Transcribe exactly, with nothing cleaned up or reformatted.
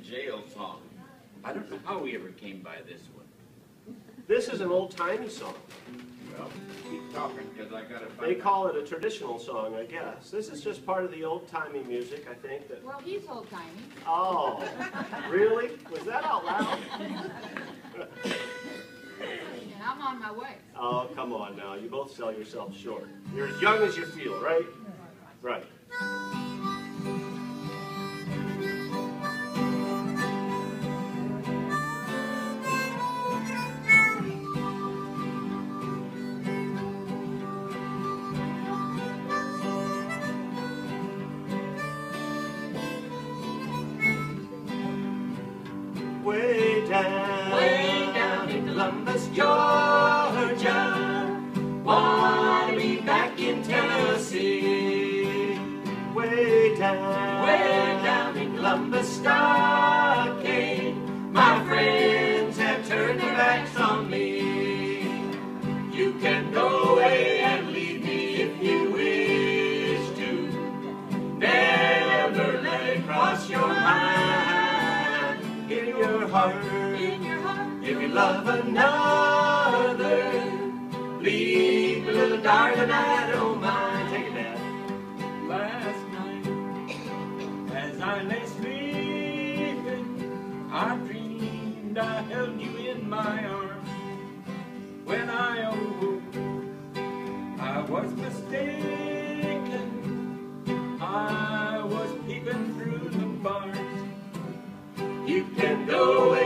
jail song. I don't know how we ever came by this one. This is an old-timey song. Well, keep talking, because I gotta find They call it a traditional song, I guess. This is just part of the old-timey music, I think. That. Well, he's old-timey. Oh, really? Was that out loud? And I'm on my way. Oh, come on now. You both sell yourselves short. You're as young as you feel, right? Right. Way down, way down in Columbus, Georgia, wanna be back in Tennessee. Way down, way down in Columbus, Stockade, my friends have turned their backs on me. You can go away and leave me if you wish to. Never let it cross your mind. In your heart, in your heart, if you love another, leave me, little darling, I don't mind. Take it, Dad. Last night, as I lay sleeping, I dreamed I held you in my arms. When I awoke, I was mistaken. I was peeping through the bars. You can go